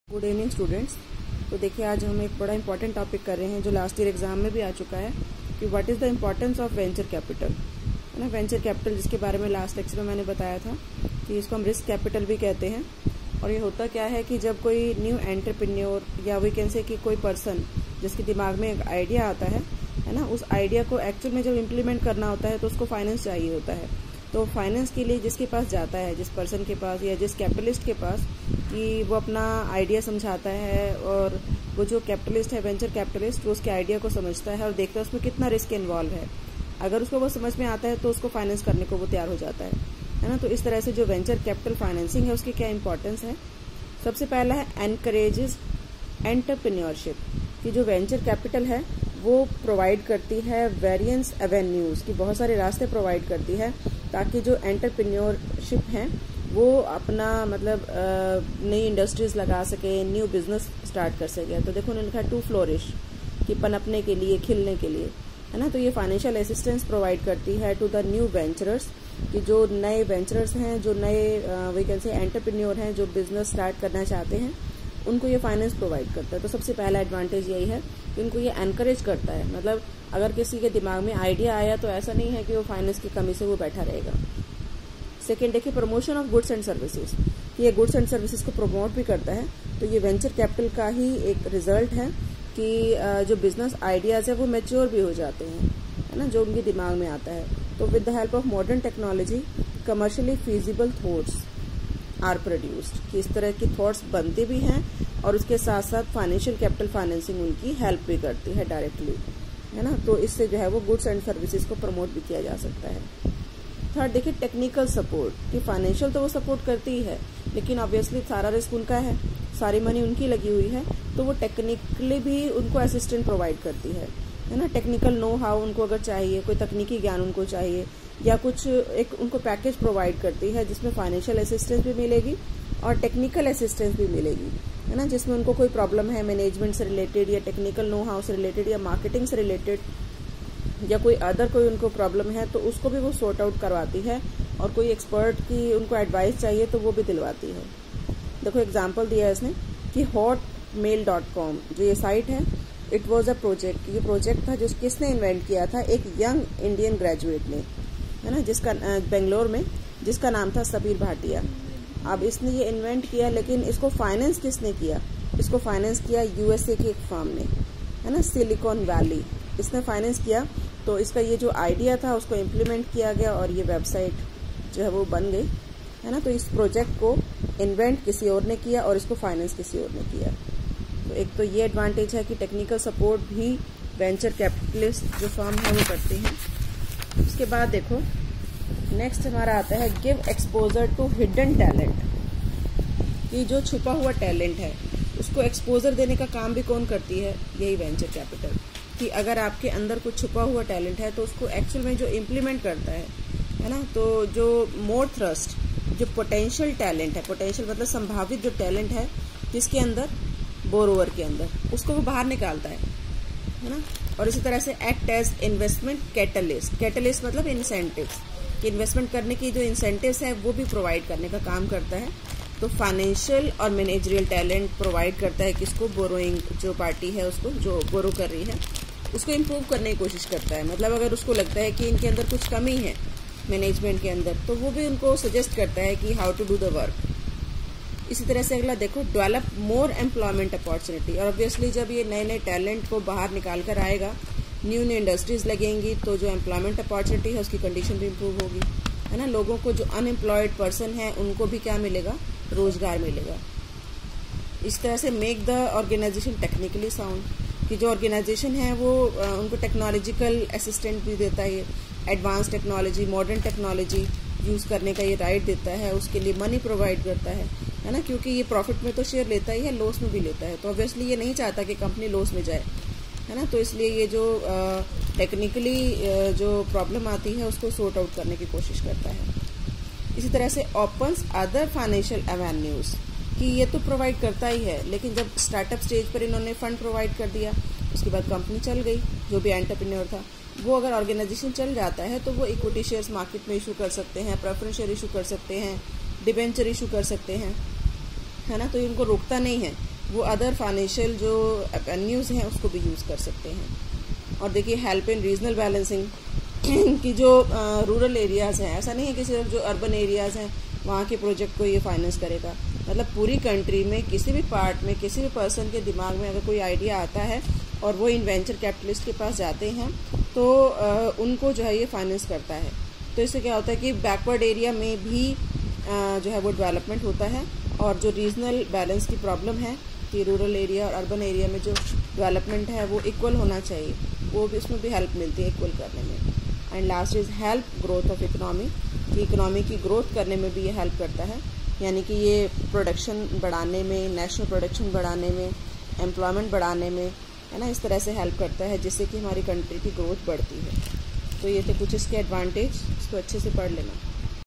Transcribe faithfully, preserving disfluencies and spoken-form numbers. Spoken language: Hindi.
Good evening students. तो देखिए आज हम एक बड़ा इंपॉर्टेंट टॉपिक कर रहे हैं जो लास्ट ईयर एग्जाम में भी आ चुका है कि what is the importance of venture capital, है ना। वेंचर कैपिटल जिसके बारे में लास्ट लेक्चर में मैंने बताया था कि इसको हम रिस्क कैपिटल भी कहते हैं। और ये होता क्या है कि जब कोई न्यू एंटरप्रेन्योर या वी कैन से कि कोई पर्सन जिसके दिमाग में एक आइडिया आता है है ना, उस आइडिया को एक्चुअल में जब इम्प्लीमेंट करना होता है तो उसको फाइनेंस चाहिए होता है। तो फाइनेंस के लिए जिसके पास जाता है, जिस पर्सन के पास या जिस कैपिटलिस्ट के पास, कि वो अपना आइडिया समझाता है और वो जो कैपिटलिस्ट है, वेंचर कैपिटलिस्ट, वो उसके आइडिया को समझता है और देखता है उसमें कितना रिस्क इन्वॉल्व है। अगर उसको वो समझ में आता है तो उसको फाइनेंस करने को वो तैयार हो जाता है है ना। तो इस तरह से जो वेंचर कैपिटल फाइनेंसिंग है उसकी क्या इंपॉर्टेंस है। सबसे पहला है एनकरेजेस एंटरप्रेन्योरशिप, कि जो वेंचर कैपिटल है वो प्रोवाइड करती है वेरियंस एवेन्यूज, की बहुत सारे रास्ते प्रोवाइड करती है ताकि जो एंटरप्रेन्योरशिप हैं वो अपना मतलब नई इंडस्ट्रीज लगा सके, न्यू बिजनेस स्टार्ट कर सके। तो देखो उन्होंने लिखा टू फ्लोरिश, कि पनपने के लिए, खिलने के लिए, है ना। तो ये फाइनेंशियल असिस्टेंस प्रोवाइड करती है टू द न्यू वेंचरर्स, कि जो नए वेंचरर्स हैं, जो नए वी कैन से एंटरप्रेन्योर हैं, जो बिजनेस स्टार्ट करना चाहते हैं, उनको ये फाइनेंस प्रोवाइड करता है। तो सबसे पहला एडवांटेज यही है कि उनको ये एनकरेज करता है। मतलब अगर किसी के दिमाग में आइडिया आया तो ऐसा नहीं है कि वो फाइनेंस की कमी से वो बैठा रहेगा। सेकेंड देखिए promotion of goods and services, ये गुड्स एंड सर्विसेज को प्रमोट भी करता है। तो ये वेंचर कैपिटल का ही एक रिजल्ट है कि जो बिजनेस आइडियाज है वो मैच्योर भी हो जाते हैं, है ना, जो उनके दिमाग में आता है। तो with the help of modern technology commercially feasible thoughts are produced, कि इस तरह की थॉट्स बनते भी हैं और उसके साथ साथ फाइनेंशियल कैपिटल फाइनेंसिंग उनकी हेल्प भी करती है डायरेक्टली, है ना। तो इससे जो है वो गुड्स एंड सर्विसेज को प्रमोट भी किया जा सकता है। थर्ड देखिए टेक्निकल सपोर्ट, कि फाइनेंशियल तो वो सपोर्ट करती ही है लेकिन ऑब्वियसली सारा रिस्क उनका है, सारी मनी उनकी लगी हुई है, तो वो टेक्निकली भी उनको असिस्टेंट प्रोवाइड करती है, है ना। टेक्निकल नो हाउ उनको अगर चाहिए, कोई तकनीकी ज्ञान उनको चाहिए या कुछ एक उनको पैकेज प्रोवाइड करती है जिसमें फाइनेंशियल असिस्टेंस भी मिलेगी और टेक्निकल असिस्टेंस भी मिलेगी, है ना। जिसमें उनको कोई प्रॉब्लम है मैनेजमेंट से रिलेटेड या टेक्निकल नो हाउ से रिलेटेड या मार्केटिंग से रिलेटेड या कोई अदर कोई उनको प्रॉब्लम है तो उसको भी वो सॉर्ट आउट करवाती है, और कोई एक्सपर्ट की उनको एडवाइस चाहिए तो वो भी दिलवाती है। देखो एग्जाम्पल दिया है इसने कि हॉट मेल डॉट कॉम जो ये साइट है, इट वॉज अ प्रोजेक्ट, ये प्रोजेक्ट था जो किसने इन्वेंट किया था, एक यंग इंडियन ग्रेजुएट ने, है ना, जिसका बेंगलोर में, जिसका नाम था सबीर भाटिया। अब इसने ये इन्वेंट किया लेकिन इसको फाइनेंस किसने किया, इसको फाइनेंस किया यूएसए की एक फर्म ने, है ना, सिलिकॉन वैली, इसने फाइनेंस किया। तो इसका ये जो आइडिया था उसको इम्प्लीमेंट किया गया और ये वेबसाइट जो है वो बन गई, है ना। तो इस प्रोजेक्ट को इन्वेंट किसी और ने किया और इसको फाइनेंस किसी और ने किया। तो एक तो ये एडवांटेज है कि टेक्निकल सपोर्ट भी वेंचर कैपिटलिस्ट जो फर्म है वो करते हैं। उसके बाद देखो नेक्स्ट हमारा आता है give exposure to hidden talent, कि जो छुपा हुआ टैलेंट है उसको एक्सपोजर देने का काम भी कौन करती है, यही वेंचर कैपिटल। कि अगर आपके अंदर कुछ छुपा हुआ टैलेंट है तो उसको एक्चुअल में जो इम्प्लीमेंट करता है, है ना। तो जो मोर थ्रस्ट, जो पोटेंशियल टैलेंट है, पोटेंशियल मतलब संभावित जो टैलेंट है जिसके अंदर, बोरोवर के अंदर, उसको वो बाहर निकालता है, है ना। और इसी तरह से act as investment catalyst, catalyst मतलब इंसेंटिव्स, कि इन्वेस्टमेंट करने की जो इंसेंटिव्स है वो भी प्रोवाइड करने का काम करता है। तो फाइनेंशियल और मैनेजरियल टैलेंट प्रोवाइड करता है किसको, बोरोइंग जो पार्टी है उसको, जो बोरो कर रही है, उसको इम्प्रूव करने की कोशिश करता है। मतलब अगर उसको लगता है कि इनके अंदर कुछ कमी है मैनेजमेंट के अंदर, तो वो भी उनको सजेस्ट करता है कि how to do the work. इसी तरह से अगला देखो डेवलप मोर एम्प्लॉयमेंट अपॉर्चुनिटी, और ऑब्वियसली जब ये नए नए टैलेंट को बाहर निकाल कर आएगा, न्यू न्यू इंडस्ट्रीज लगेंगी, तो जो एम्प्लॉयमेंट अपॉर्चुनिटी है उसकी कंडीशन भी इम्प्रूव होगी, है ना। लोगों को जो अनएम्प्लॉयड पर्सन है उनको भी क्या मिलेगा, रोजगार मिलेगा। इस तरह से make the organisation technically sound, कि जो ऑर्गेनाइजेशन है वो उनको टेक्नोलॉजिकल असिस्टेंट भी देता है, advance technology, modern technology use करने का ये राइट देता है, उसके लिए मनी प्रोवाइड करता है, है ना। क्योंकि ये प्रॉफिट में तो शेयर लेता ही है, लॉस में भी लेता है, तो ऑब्वियसली ये नहीं चाहता कि कंपनी लॉस में जाए, है ना। तो इसलिए ये जो टेक्निकली जो प्रॉब्लम आती है उसको सॉर्ट आउट करने की कोशिश करता है। इसी तरह से ओपन्स अदर फाइनेंशियल एवेन्यूज, कि ये तो प्रोवाइड करता ही है लेकिन जब स्टार्टअप स्टेज पर इन्होंने फंड प्रोवाइड कर दिया, उसके बाद कंपनी चल गई, जो भी एंटरप्रेन्योर था वो अगर ऑर्गेनाइजेशन चल जाता है तो वो इक्विटी शेयर्स मार्केट में इशू कर सकते हैं, प्रेफरेंस शेयर इशू कर सकते हैं, डिबेंचर इशू कर सकते हैं, है ना। तो इनको रोकता नहीं है वो अदर फाइनेंशियल जो एवेन्यूज़ हैं उसको भी यूज़ कर सकते हैं। और देखिए हेल्प इन रीजनल बैलेंसिंग की जो रूरल एरियाज़ हैं, ऐसा नहीं है कि सिर्फ जो अर्बन एरियाज़ हैं वहाँ के प्रोजेक्ट को ये फाइनेंस करेगा, मतलब पूरी कंट्री में किसी भी पार्ट में किसी भी पर्सन के दिमाग में अगर कोई आइडिया आता है और वो इन वेंचर कैपिटलिस्ट के पास जाते हैं तो आ, उनको जो है ये फाइनेंस करता है। तो इससे क्या होता है कि बैकवर्ड एरिया में भी आ, जो है वो डेवलपमेंट होता है, और जो रीजनल बैलेंस की प्रॉब्लम है कि रूरल एरिया और अर्बन एरिया में जो डेवलपमेंट है वो इक्वल होना चाहिए, वो भी उसमें भी हेल्प मिलती है इक्वल करने में। And last is help growth of economy, कि इकोनॉमी की ग्रोथ करने में भी ये हेल्प करता है, यानी कि ये प्रोडक्शन बढ़ाने में, नेशनल प्रोडक्शन बढ़ाने में, एम्प्लॉयमेंट बढ़ाने में, है ना, इस तरह से हेल्प करता है जिससे कि हमारी कंट्री की ग्रोथ बढ़ती है। तो ये थे कुछ इसके एडवांटेज, इसको अच्छे से पढ़ लेना।